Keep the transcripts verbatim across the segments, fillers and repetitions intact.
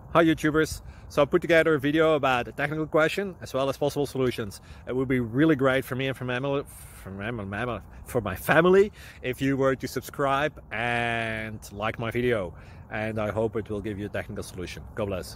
Hi YouTubers. So I put together a video about a technical question as well as possible solutions. It would be really great for me and for my family, for my, for my family if you were to subscribe and like my video. And I hope it will give you a technical solution. God bless.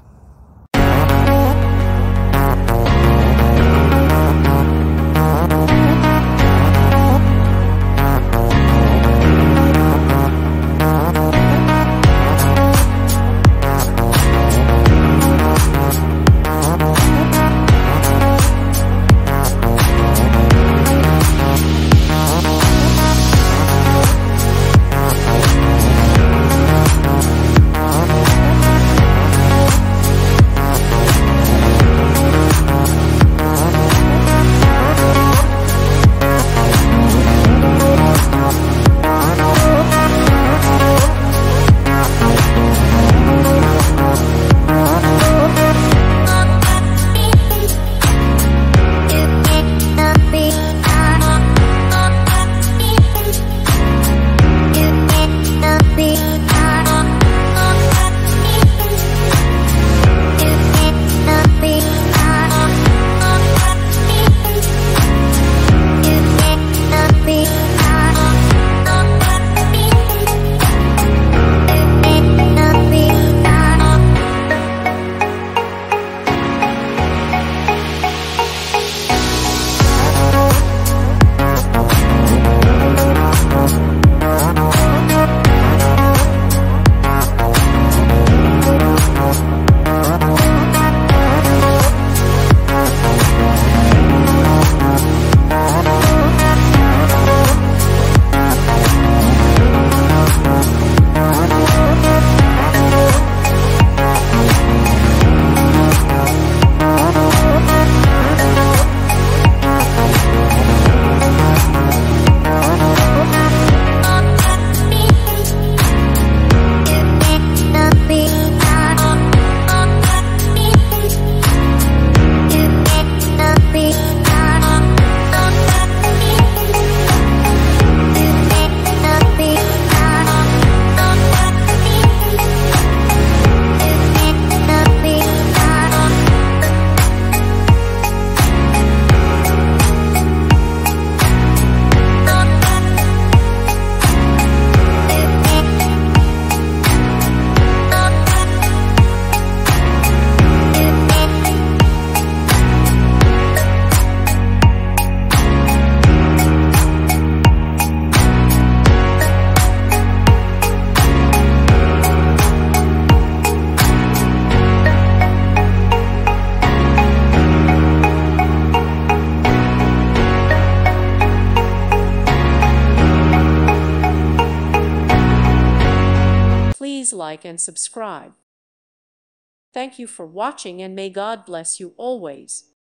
Please like and subscribe. Thank you for watching, and may God bless you always.